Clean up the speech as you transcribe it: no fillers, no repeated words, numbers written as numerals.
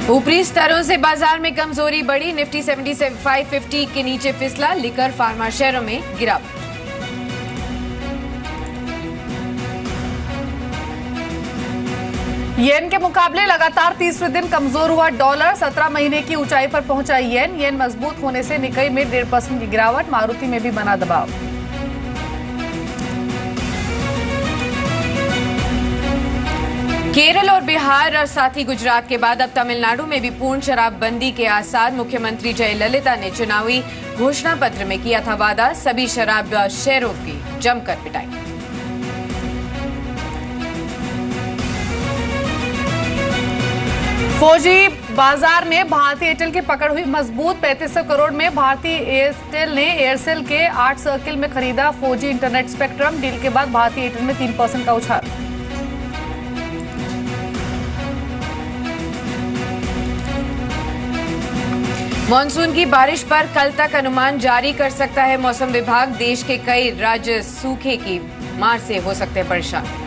ऊपरी स्तरों से बाजार में कमजोरी बढ़ी। निफ्टी 7550 के नीचे फिसला। लिकर फार्मा शेयरों में गिरावट। येन के मुकाबले लगातार तीसरे दिन कमजोर हुआ डॉलर। 17 महीने की ऊंचाई पर पहुंचा येन मजबूत होने से निकाई में 1.5% की गिरावट। मारुति में भी बना दबाव। केरल और बिहार और साथ ही गुजरात के बाद अब तमिलनाडु में भी पूर्ण शराबबंदी के आसार। मुख्यमंत्री जयललिता ने चुनावी घोषणा पत्र में किया था वादा। सभी शराब शेयरों की जमकर पिटाई। फौजी बाजार में भारतीय एयरटेल की पकड़ हुई मजबूत। 3500 करोड़ में भारतीय एयरटेल ने एयरसेल के 8 सर्किल में खरीदा 4G इंटरनेट स्पेक्ट्रम। डील के बाद भारतीय एयरटेल में 3% का उछाल। मॉनसून की बारिश पर कल तक अनुमान जारी कर सकता है मौसम विभाग। देश के कई राज्य सूखे की मार से हो सकते हैं परेशान।